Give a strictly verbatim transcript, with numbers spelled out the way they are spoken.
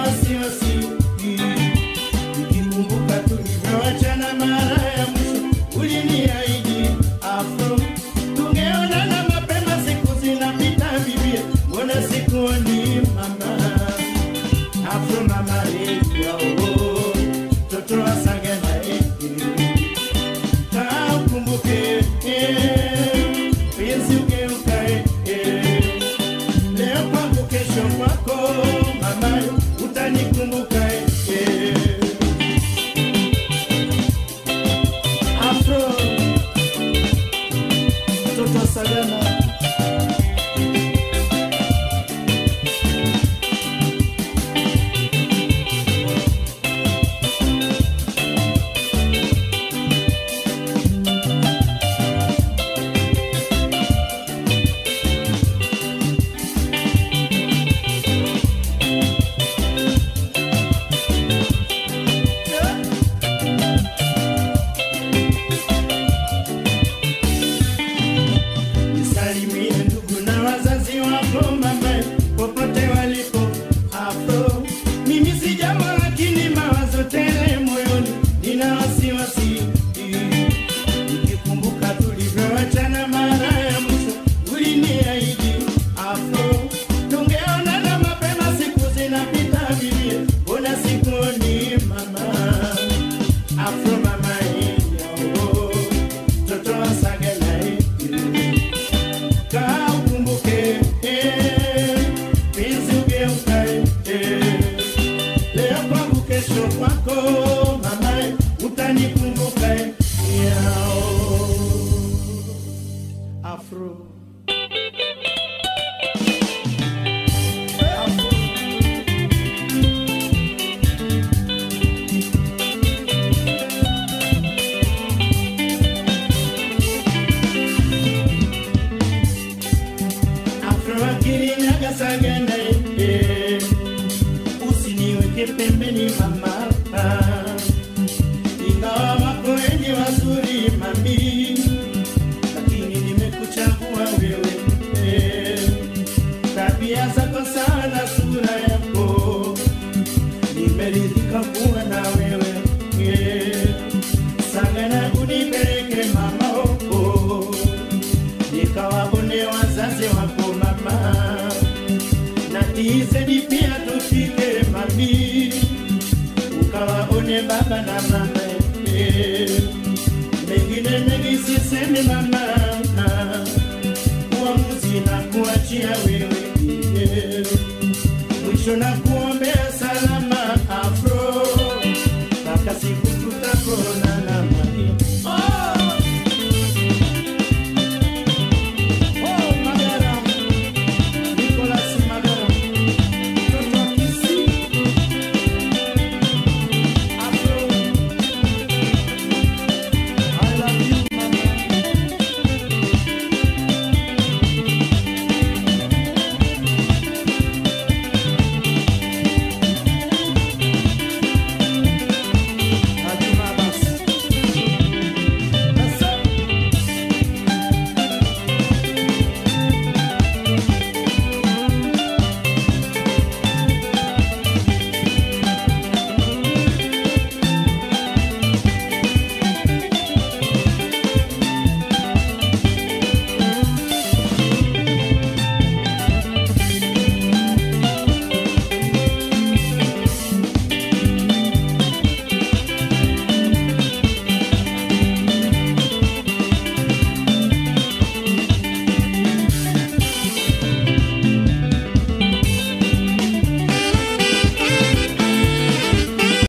wasiwasi. Nikikumbuka tulivyoachana mara ya mwisho, uliniahidi Afro tungeonana mapema, siku zinapita bibi, mbona sikuoni mama? Afro mama leo toto wasagana ka ukumbuke penzi ugeuka leo kwangu kesho kwako mama utanikumbuka Afro toto wasagana. Popote walipo Afro, mimi sijambo lakini mawazo tele moyoni, nina wasiwasi. Nikikumbuka tulivyoachana mara ya mwisho, uliniahidi Afro tungeonana mapema, siku zinapita bibi, mbona sikuoni mama? Afro mama yao toto wasagana ka ukumbuke kesho kwako mama utanikumbuka yao Afro. Afro akili nagasagana usiniweke pembeni mama, ingawa wako wengi wazuri mami, lakini nimekuchagua wewe. Tabia zako sana, sura yako, nimeridhika kuwa na wewe. Sagana unipeleke mama huko, nikawaone wazazi wako mama, na tizedi pia tufike mami, ukawaone baba na mama. Mengine mengi sisemi mama, uamuzi na kuachia wewe. Mwisho na kuombea salama Afro, mpaka siku tutakona.